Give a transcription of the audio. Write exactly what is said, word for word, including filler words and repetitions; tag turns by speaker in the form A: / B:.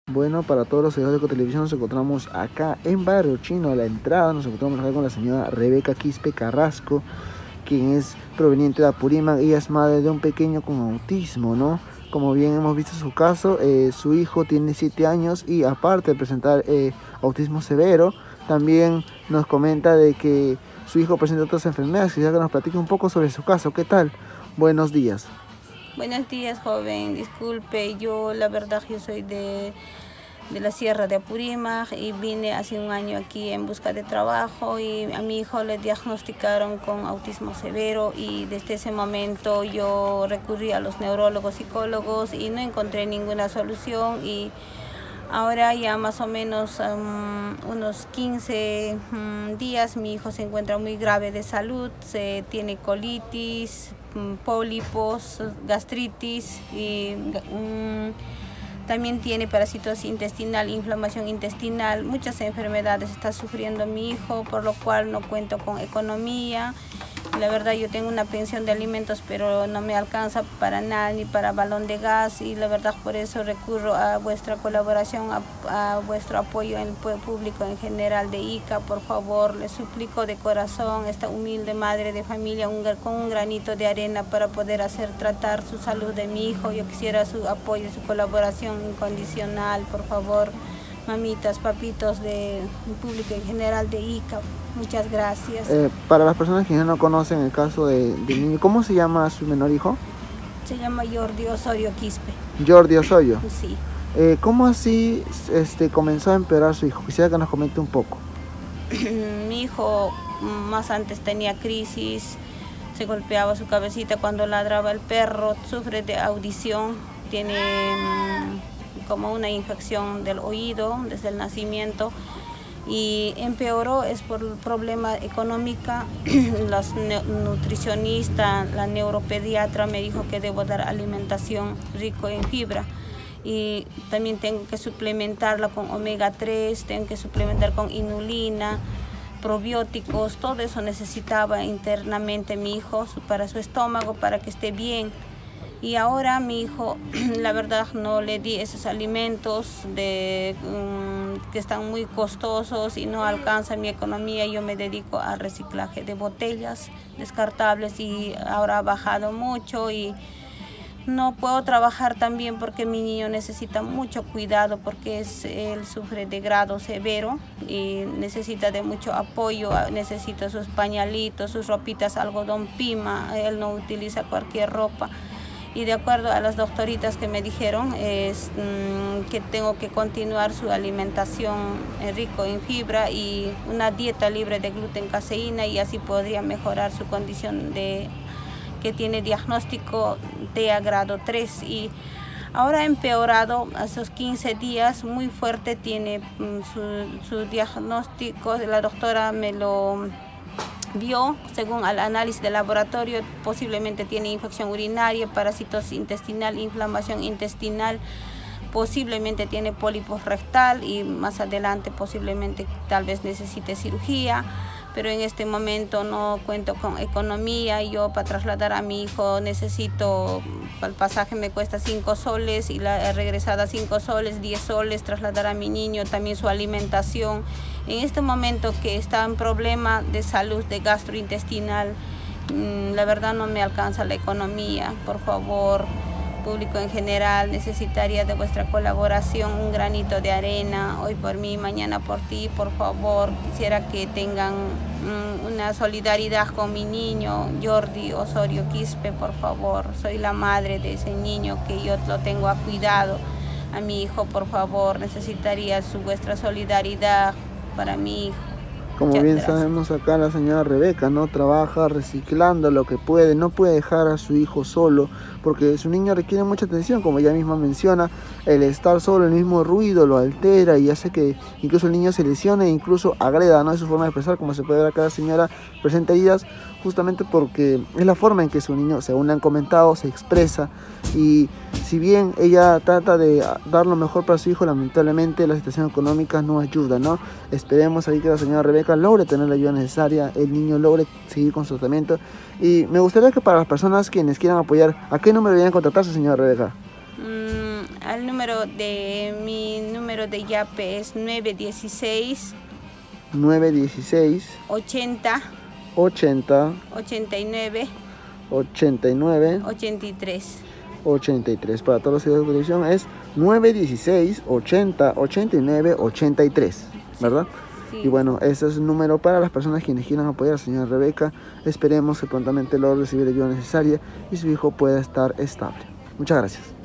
A: Bueno, para todos los seguidores de Ecotelevisión nos encontramos acá en Barrio Chino, a la entrada. Nos encontramos acá con la señora Rebeca Quispe Carrasco, quien es proveniente de Apurímac. Ella es madre de un pequeño con autismo, ¿no? Como bien hemos visto su caso, eh, su hijo tiene siete años y aparte de presentar eh, autismo severo, también nos comenta de que su hijo presenta otras enfermedades. Quisiera que nos platique un poco sobre su caso. ¿Qué tal? Buenos días.
B: Buenos días, joven. Disculpe, yo la verdad yo soy de, de la Sierra de Apurímac y vine hace un año aquí en busca de trabajo y a mi hijo le diagnosticaron con autismo severo y desde ese momento yo recurrí a los neurólogos, psicólogos y no encontré ninguna solución y ahora ya más o menos um, unos quince um, días mi hijo se encuentra muy grave de salud, se tiene colitis, um, pólipos, gastritis y um, también tiene parasitosis intestinal, inflamación intestinal, muchas enfermedades está sufriendo mi hijo, por lo cual no cuento con economía. La verdad yo tengo una pensión de alimentos, pero no me alcanza para nada, ni para balón de gas, y la verdad por eso recurro a vuestra colaboración, a, a vuestro apoyo en el público en general de ICA. Por favor, les suplico de corazón, esta humilde madre de familia, un, con un granito de arena para poder hacer tratar su salud de mi hijo. Yo quisiera su apoyo, su colaboración incondicional, por favor. Mamitas, papitos del público en general de ICA, muchas gracias.
A: Eh, para las personas que no conocen el caso de, de niño, ¿cómo se llama su menor hijo?
B: Se llama Jordi Osorio Quispe.
A: Jordi Osorio.
B: Sí.
A: Eh, ¿Cómo así este, comenzó a empeorar su hijo? Quisiera que nos comente un poco.
B: Mi hijo más antes tenía crisis, se golpeaba su cabecita cuando ladraba el perro, sufre de audición, tiene como una infección del oído desde el nacimiento y empeoró es por el problema económico. Los nutricionistas, la neuropediatra me dijo que debo dar alimentación rico en fibra y también tengo que suplementarla con omega tres, tengo que suplementar con inulina, probióticos, todo eso necesitaba internamente mi hijo para su estómago, para que esté bien. Y ahora mi hijo, la verdad, no le di esos alimentos de, um, que están muy costosos y no alcanza mi economía. Yo me dedico al reciclaje de botellas descartables y ahora ha bajado mucho y no puedo trabajar también porque mi niño necesita mucho cuidado porque es, él sufre de grado severo y necesita de mucho apoyo, necesita sus pañalitos, sus ropitas, algodón pima, él no utiliza cualquier ropa. Y de acuerdo a las doctoritas que me dijeron es mmm, que tengo que continuar su alimentación rico en fibra y una dieta libre de gluten, caseína, y así podría mejorar su condición de que tiene diagnóstico T A grado tres y ahora ha empeorado a esos quince días muy fuerte, tiene mmm, su, su diagnóstico, la doctora me lo vio, según el análisis de laboratorio, posiblemente tiene infección urinaria, parasitosis intestinal, inflamación intestinal, posiblemente tiene pólipos rectal y más adelante posiblemente tal vez necesite cirugía, pero en este momento no cuento con economía. Yo para trasladar a mi hijo necesito, el pasaje me cuesta cinco soles y la regresada cinco soles, diez soles, trasladar a mi niño, también su alimentación. En este momento que está en problema de salud, de gastrointestinal, la verdad no me alcanza la economía. Por favor, público en general, necesitaría de vuestra colaboración, un granito de arena, hoy por mí, mañana por ti. Por favor, quisiera que tengan um, una solidaridad con mi niño, Jordi Osorio Quispe, por favor. Soy la madre de ese niño que yo lo tengo a cuidado. A mi hijo, por favor, necesitaría su, vuestra solidaridad para mi hijo.
A: Como
B: Muchas
A: bien
B: gracias.
A: sabemos acá la señora Rebeca, ¿no? Trabaja reciclando lo que puede, no puede dejar a su hijo solo, porque su niño requiere mucha atención, como ella misma menciona, el estar solo, el mismo ruido lo altera y hace que incluso el niño se lesione e incluso agreda, ¿no? Es su forma de expresar, como se puede ver acá la señora presenta heridas, justamente porque es la forma en que su niño, según le han comentado, se expresa. Y si bien ella trata de dar lo mejor para su hijo, lamentablemente la situación económica no ayuda, ¿no? Esperemos ahí que la señora Rebeca logre tener la ayuda necesaria, el niño logre seguir con su tratamiento. Y me gustaría que para las personas quienes quieran apoyar, ¿a qué número deberían contactarse, señora Rebeca?
B: Mm, al número de mi número número de Yape es nueve dieciséis,
A: nueve dieciséis,
B: ochenta,
A: ochenta,
B: ochenta y nueve,
A: ochenta y nueve,
B: ochenta y tres.
A: ochenta y tres. Para todos los seguidores de televisión es nueve dieciséis, ochenta, ochenta y nueve, ochenta y tres, ¿verdad?
B: Sí.
A: Y bueno, ese es el número para las personas quienes quieran apoyar a la señora Rebeca. Esperemos que prontamente logre recibir la ayuda necesaria y su hijo pueda estar estable. Muchas gracias.